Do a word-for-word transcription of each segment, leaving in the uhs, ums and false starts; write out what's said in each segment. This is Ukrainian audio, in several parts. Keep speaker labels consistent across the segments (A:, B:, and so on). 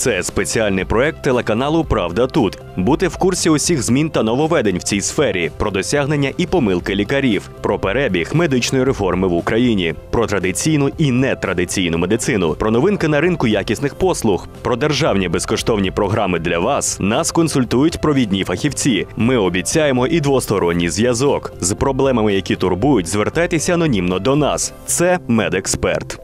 A: Це спеціальний проект телеканалу «Правда тут». Бути в курсі усіх змін та нововведень в цій сфері, про досягнення і помилки лікарів, про перебіг медичної реформи в Україні, про традиційну і нетрадиційну медицину, про новинки на ринку якісних послуг, про державні безкоштовні програми для вас. Нас консультують провідні фахівці. Ми обіцяємо і двосторонній зв'язок. З проблемами, які турбують, звертайтеся анонімно до нас. Це медексперт.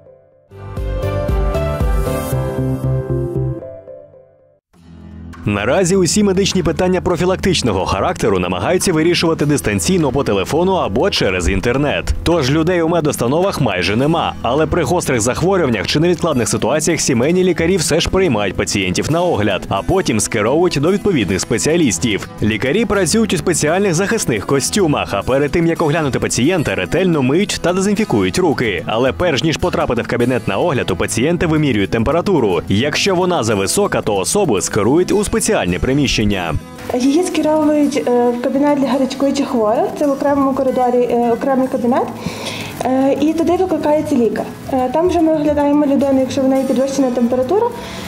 A: Наразі усі медичні питання профілактичного характеру намагаються вирішувати дистанційно по телефону або через інтернет. Тож людей у медустановах майже нема. Але при гострих захворюваннях чи невідкладних ситуаціях сімейні лікарі все ж приймають пацієнтів на огляд, а потім скеровують до відповідних спеціалістів. Лікарі працюють у спеціальних захисних костюмах, а перед тим, як оглянути пацієнта, ретельно миють та дезінфікують руки. Але перш ніж потрапити в кабінет на огляд, у пацієнта вимірюють температуру. Якщо вона зависока, то особу скерують у спеціальне приміщення.
B: Її скеровують в кабінет для гарячкуючих хворих, це в окремому коридорі окремий кабінет, і туди викликається лікар. Там вже ми оглядаємо людину, якщо в неї підвищена температура.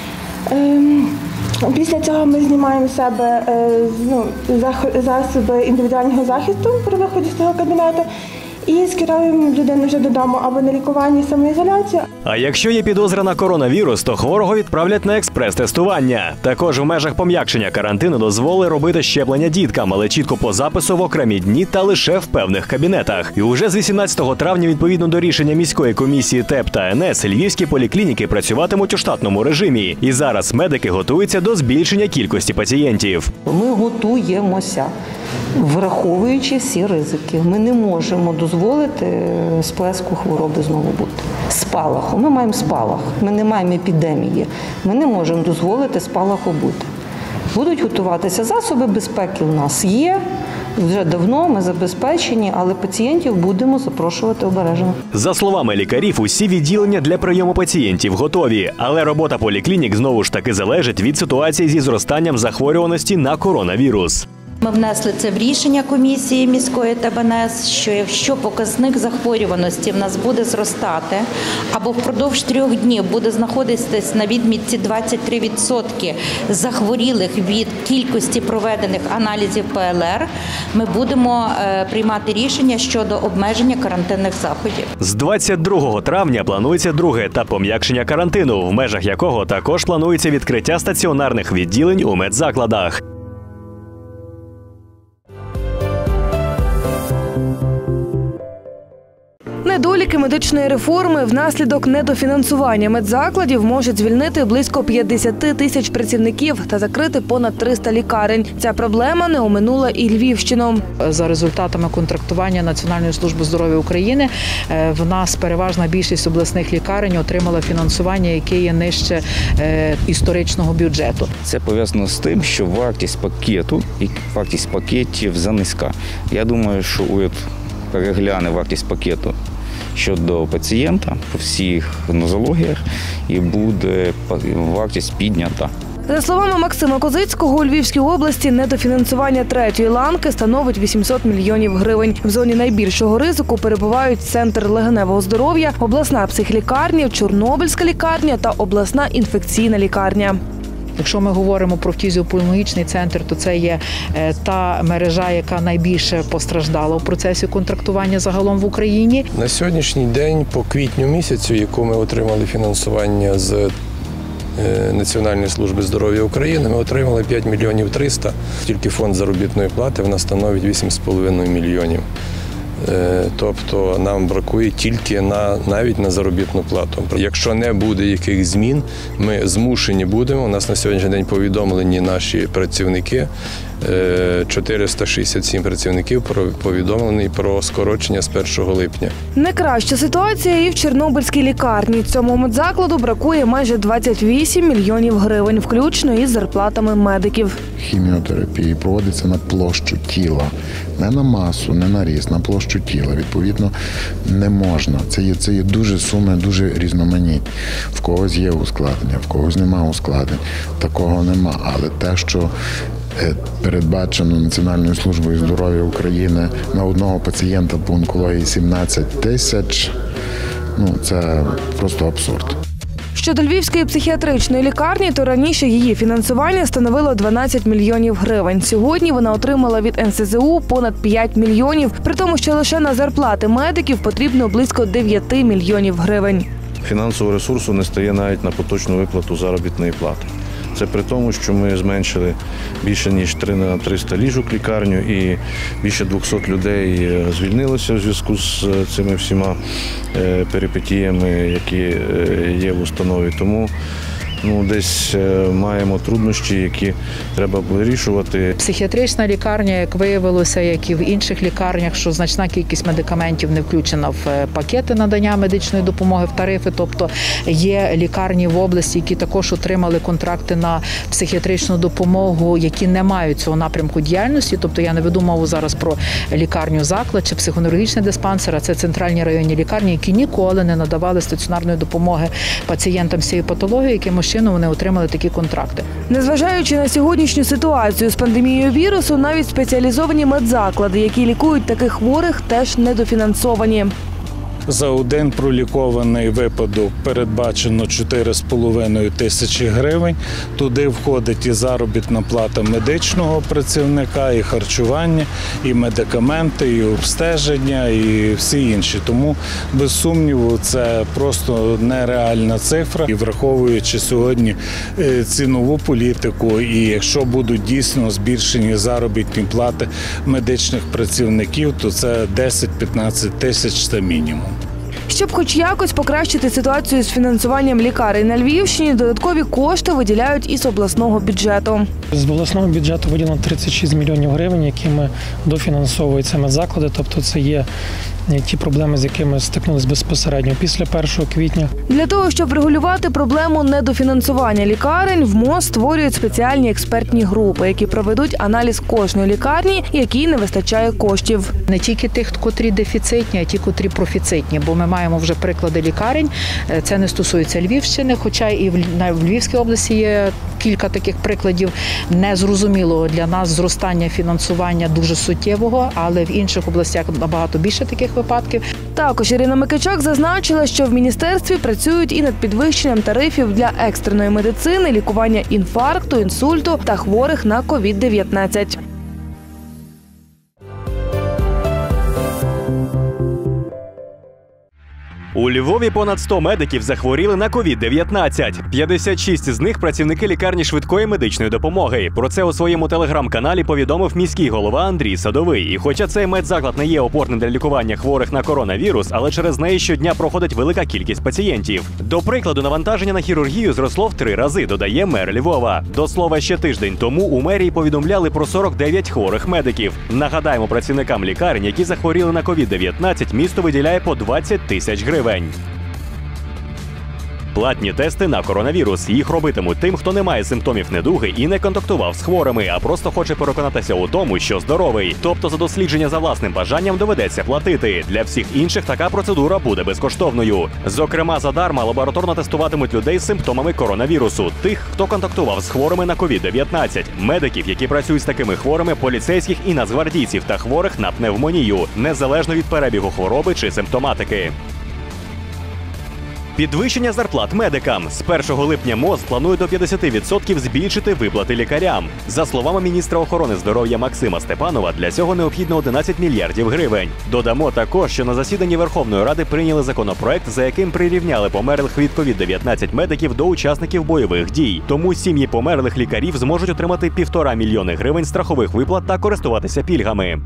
B: Після цього ми знімаємо з себе ну, засоби індивідуального захисту при виході з цього кабінету і скеруємо людину вже додому або на лікування і самоізоляцію.
A: А якщо є підозра на коронавірус, то хворого відправлять на експрес-тестування. Також в межах пом'якшення карантину дозволили робити щеплення діткам, але чітко по запису в окремі дні та лише в певних кабінетах. І уже з вісімнадцятого травня, відповідно до рішення міської комісії ТЕП та ен ес, львівські поліклініки працюватимуть у штатному режимі. І зараз медики готуються до збільшення кількості пацієнтів.
C: Ми готуємося, враховуючи всі ризики. Ми не можемо дозволити сплеску хвороби знову бути. Спалаху. Ми маємо спалах. Ми не маємо епідемії. Ми не можемо дозволити спалаху бути. Будуть готуватися засоби безпеки. У нас є. Вже давно ми забезпечені, але пацієнтів будемо запрошувати обережно.
A: За словами лікарів, усі відділення для прийому пацієнтів готові. Але робота поліклінік знову ж таки залежить від ситуації зі зростанням захворюваності на коронавірус.
D: Ми внесли це в рішення комісії міської ТЕБ ен ес, що якщо показник захворюваності в нас буде зростати, або впродовж трьох днів буде знаходитись на відмітці двадцять три відсотки захворілих від кількості проведених аналізів пе ел ер, ми будемо приймати рішення щодо обмеження карантинних заходів.
A: З двадцять другого травня планується другий етап пом'якшення карантину, в межах якого також планується відкриття стаціонарних відділень у медзакладах.
E: Недоліки медичної реформи внаслідок недофінансування медзакладів можуть звільнити близько п'ятдесят тисяч працівників та закрити понад триста лікарень. Ця проблема не оминула і Львівщину.
F: За результатами контрактування Національної служби здоров'я України в нас переважна більшість обласних лікарень отримала фінансування, яке є нижче історичного бюджету.
G: Це пов'язано з тим, що вартість пакету і вартість пакетів занизька. Я думаю, що уряд перегляне вартість пакету щодо пацієнта по всіх нозологіях і буде вартість піднята.
E: За словами Максима Козицького, у Львівській області недофінансування третьої ланки становить вісімсот мільйонів гривень. В зоні найбільшого ризику перебувають Центр легеневого здоров'я, обласна психлікарня, Чорнобильська лікарня та обласна інфекційна лікарня.
F: Якщо ми говоримо про фтизіопульмонічний центр, то це є та мережа, яка найбільше постраждала у процесі контрактування загалом в Україні.
H: На сьогоднішній день, по квітню місяцю, яку ми отримали фінансування з Національної служби здоров'я України, ми отримали п'ять мільйонів триста. Тільки фонд заробітної плати в нас становить вісім з половиною мільйонів. Тобто нам бракує тільки на, навіть на заробітну плату. Якщо не буде яких змін, ми змушені будемо, у нас на сьогоднішній день повідомлені наші працівники, чотириста шістдесят сім працівників повідомлені про скорочення з першого липня.
E: Не краща ситуація і в Чорнобильській лікарні. Цьому медзакладу бракує майже двадцять вісім мільйонів гривень, включно із зарплатами медиків.
I: Хіміотерапія проводиться на площу тіла, не на масу, не на ріст, на площу тіла. Відповідно, не можна. Це є, це є дуже суми, дуже різноманітні. В когось є ускладнення, в когось немає ускладнень. Такого нема. Але те, що передбачено Національною службою здоров'я України на одного пацієнта по онкології сімнадцять тисяч, ну це просто абсурд.
E: Щодо Львівської психіатричної лікарні, то раніше її фінансування становило дванадцять мільйонів гривень. Сьогодні вона отримала від ен ес зе у понад п'ять мільйонів, при тому, що лише на зарплати медиків потрібно близько дев'ять мільйонів гривень.
J: Фінансового ресурсу не стає навіть на поточну виплату заробітної плати. Це при тому, що ми зменшили більше ніж три на триста ліжок лікарню і більше двохсот людей звільнилося в зв'язку з цими всіма перипетіями, які є в установі. Тому ну, десь маємо труднощі, які треба вирішувати.
F: Психіатрична лікарня, як виявилося, як і в інших лікарнях, що значна кількість медикаментів не включена в пакети надання медичної допомоги, в тарифи. Тобто є лікарні в області, які також отримали контракти на психіатричну допомогу, які не мають цього напрямку діяльності. Тобто я не веду мову зараз про лікарню заклад чи психоневрологічний диспансер, а це центральні районні лікарні, які ніколи не надавали стаціонарної допомоги пацієнтам з цією патологією, якимось чином вони отримали такі контракти.
E: Незважаючи на сьогоднішню ситуацію з пандемією вірусу, навіть спеціалізовані медзаклади, які лікують таких хворих, теж недофінансовані.
K: За один пролікований випадок передбачено чотири з половиною тисячі гривень. Туди входить і заробітна плата медичного працівника, і харчування, і медикаменти, і обстеження, і всі інші. Тому, без сумніву, це просто нереальна цифра. І враховуючи сьогодні цінову політику, і якщо будуть дійсно збільшені заробітні плати медичних працівників, то це десять-п'ятнадцять тисяч – це мінімум.
E: Щоб хоч якось покращити ситуацію з фінансуванням лікарень на Львівщині, додаткові кошти виділяють із обласного бюджету.
L: З обласного бюджету виділено тридцять шість мільйонів гривень, якими дофінансовуються медзаклади, тобто це є ті проблеми, з якими стикнулися безпосередньо після першого квітня.
E: Для того, щоб врегулювати проблему недофінансування лікарень, в МОЗ створюють спеціальні експертні групи, які проведуть аналіз кожної лікарні, якій не вистачає коштів.
F: Не тільки тих, котрі дефіцитні, а ті, котрі профіцитні, бо ми маємо вже приклади лікарень. Це не стосується Львівщини, хоча і в Львівській області є кілька таких прикладів незрозумілого для нас зростання фінансування дуже суттєвого, але в інших областях набагато більше таких випадків.
E: Також Ірина Микичак зазначила, що в міністерстві працюють і над підвищенням тарифів для екстреної медицини, лікування інфаркту, інсульту та хворих на ковід дев'ятнадцять.
A: У Львові понад сто медиків захворіли на ковід дев'ятнадцять. п'ятдесят шість з них – працівники лікарні швидкої медичної допомоги. Про це у своєму телеграм-каналі повідомив міський голова Андрій Садовий. І хоча цей медзаклад не є опорним для лікування хворих на коронавірус, але через неї щодня проходить велика кількість пацієнтів. До прикладу, навантаження на хірургію зросло в три рази, додає мер Львова. До слова, ще тиждень тому у мерії повідомляли про сорок дев'ять хворих медиків. Нагадаємо, працівникам лікарень, які захворіли на ковід дев'ятнадцять, місто виділяє по двадцять тисяч гривень. Платні тести на коронавірус. Їх робитимуть тим, хто не має симптомів недуги і не контактував з хворими, а просто хоче переконатися у тому, що здоровий. Тобто за дослідження за власним бажанням доведеться платити. Для всіх інших така процедура буде безкоштовною. Зокрема, задарма лабораторно тестуватимуть людей з симптомами коронавірусу, тих, хто контактував з хворими на ковід дев'ятнадцять, медиків, які працюють з такими хворими, поліцейських і нацгвардійців та хворих на пневмонію, незалежно від перебігу хвороби чи симптоматики. Підвищення зарплат медикам. З першого липня МОЗ планує до п'ятдесят відсотків збільшити виплати лікарям. За словами міністра охорони здоров'я Максима Степанова, для цього необхідно одинадцять мільярдів гривень. Додамо також, що на засіданні Верховної Ради прийняли законопроект, за яким прирівняли померлих від ковід дев'ятнадцять медиків до учасників бойових дій. Тому сім'ї померлих лікарів зможуть отримати півтора мільйони гривень страхових виплат та користуватися пільгами.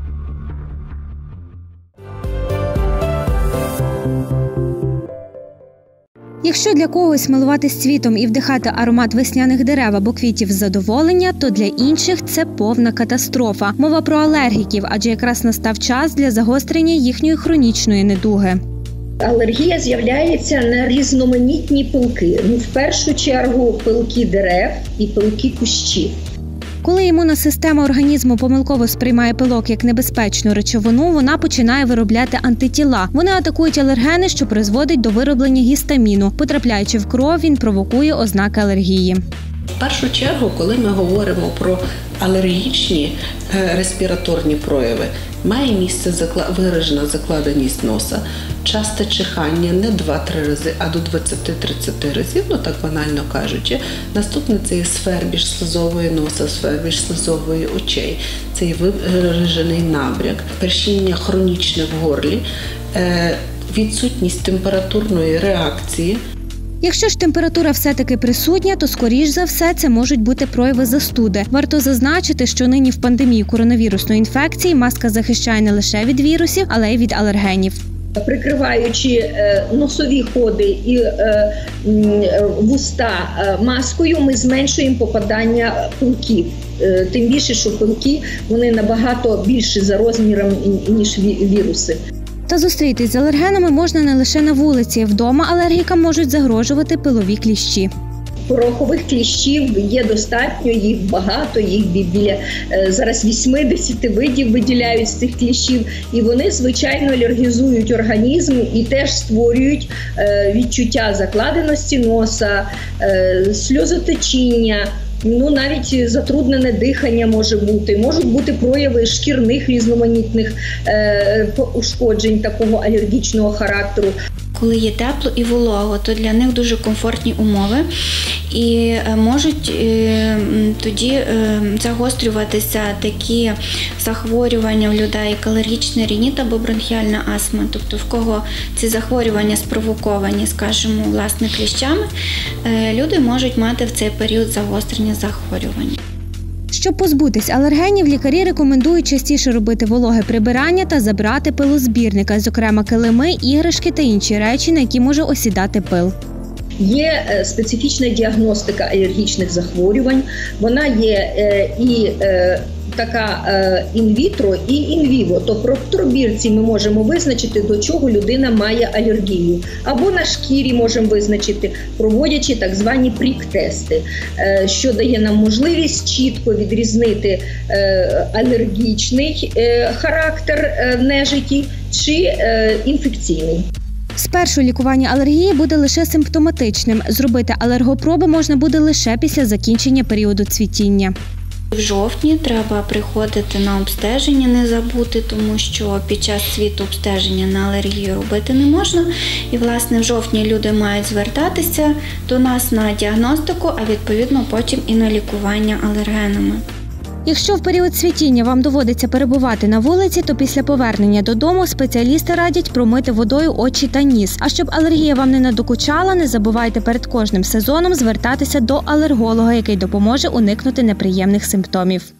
M: Якщо для когось милуватись цвітом і вдихати аромат весняних дерев або квітів задоволення, то для інших це повна катастрофа. Мова про алергіків, адже якраз настав час для загострення їхньої хронічної недуги.
N: Алергія з'являється на різноманітні пилки. Ну, в першу чергу пилки дерев і пилки кущів.
M: Коли імунна система організму помилково сприймає пилок як небезпечну речовину, вона починає виробляти антитіла. Вони атакують алергени, що призводить до вироблення гістаміну. Потрапляючи в кров, він провокує ознаки алергії.
O: В першу чергу, коли ми говоримо про алергічні респіраторні прояви, Має місце виражена закладеність носа, часте чихання не два-три рази, а до двадцять-тридцять разів, ну так банально кажучи. Наступне – це є свербіж слизової носа, свербіж слизової очей, це є виражений набряк, першіння хронічне в горлі, відсутність температурної реакції.
M: Якщо ж температура все-таки присутня, то скоріш за все це можуть бути прояви застуди. Варто зазначити, що нині в пандемії коронавірусної інфекції маска захищає не лише від вірусів, але й від алергенів.
N: Прикриваючи носові ходи і вуста маскою, ми зменшуємо попадання пилків. Тим більше, що пилки вони набагато більші за розміром, ніж віруси.
M: Та зустрітись з алергенами можна не лише на вулиці. Вдома алергікам можуть загрожувати пилові кліщі.
N: Порохових кліщів є достатньо, їх багато, їх біля зараз вісімдесят видів виділяють з цих кліщів. І вони, звичайно, алергізують організм і теж створюють відчуття закладеності носа, сльозотечіння. Ну, навіть затруднене дихання може бути, можуть бути прояви шкірних різноманітних е, ушкоджень такого алергічного характеру.
P: Коли є тепло і волого, то для них дуже комфортні умови і можуть е, тоді е, загострюватися такі захворювання в людей, як алергічний рініт або бронхіальна астма. Тобто в кого ці захворювання спровоковані, скажімо, власне кліщами, е, люди можуть мати в цей період загострення захворювань.
M: Щоб позбутись алергенів, лікарі рекомендують частіше робити вологе прибирання та забрати пилозбірника, зокрема килими, іграшки та інші речі, на які може осідати пил.
N: Є специфічна діагностика алергічних захворювань, вона є і така інвітро і інвіво. Тобто в пробірці ми можемо визначити, до чого людина має алергію. Або на шкірі можемо визначити, проводячи так звані прік-тести, що дає нам можливість чітко відрізнити алергічний характер нежиті чи інфекційний.
M: Спершу лікування алергії буде лише симптоматичним. Зробити алергопроби можна буде лише після закінчення періоду цвітіння.
P: В жовтні треба приходити на обстеження, не забути, тому що під час цвіту обстеження на алергію робити не можна. І, власне, в жовтні люди мають звертатися до нас на діагностику, а відповідно потім і на лікування алергенами.
M: Якщо в період цвітіння вам доводиться перебувати на вулиці, то після повернення додому спеціалісти радять промити водою очі та ніс. А щоб алергія вам не надокучала, не забувайте перед кожним сезоном звертатися до алерголога, який допоможе уникнути неприємних симптомів.